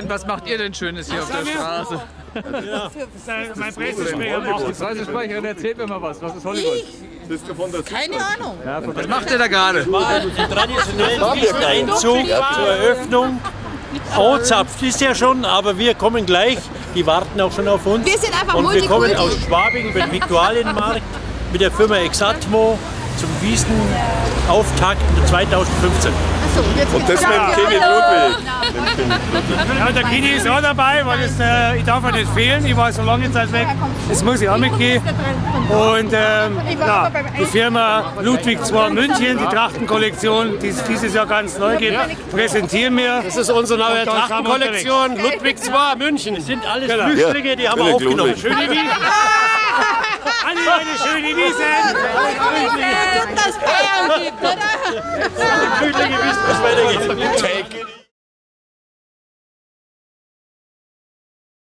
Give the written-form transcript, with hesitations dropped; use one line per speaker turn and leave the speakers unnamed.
was macht ihr denn Schönes hier auf der Straße?
Mein Pressesprecher macht das.
Pressesprecherin, erzählt mir mal was. Was ist Hollywood?
Keine Ahnung.
Ja, was macht ihr da gerade?
Die traditionellen Einzug zur Eröffnung. Ozapft ist ja schon, aber wir kommen gleich. Die warten auch schon auf uns.
Wir sind einfach
und wir kommen
Multikulti.
aus Schwabing über den Viktualienmarkt mit der Firma Exatmo zum Wiesenauftakt 2015.
Und das mit dem Kenny Ludwig.
Ja, der Kini ist auch dabei, weil ich darf ja nicht fehlen. Ich war so lange Zeit weg. Das muss ich auch mitgehen. Und ja, die Firma Ludwig II München, die Trachtenkollektion, die dieses Jahr ganz neu geht, präsentieren wir.
Das ist unsere neue Trachtenkollektion. Ludwig II München. Das sind alles Flüchtlinge, die haben wir aufgenommen. Schöne Wiesen.
Alle meine schöne Wiesen.
Das Bayern gibt, oder?
Flüchtlinge wissen, was weitergeht.
Take